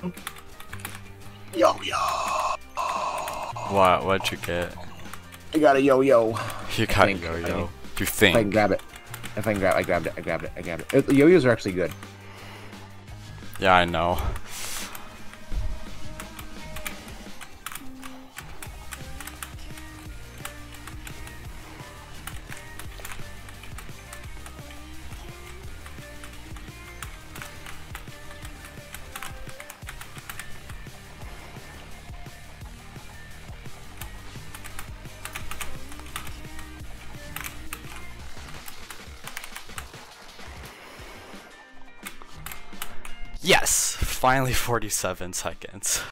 Yo-yo. What'd you get? I got a yo-yo. You got a yo-yo. You think? If I can grab it. If I can grab it, I grabbed it. I grabbed it. I grabbed it. Yo-yos are actually good. Yeah, I know. Yes! Finally 47 seconds.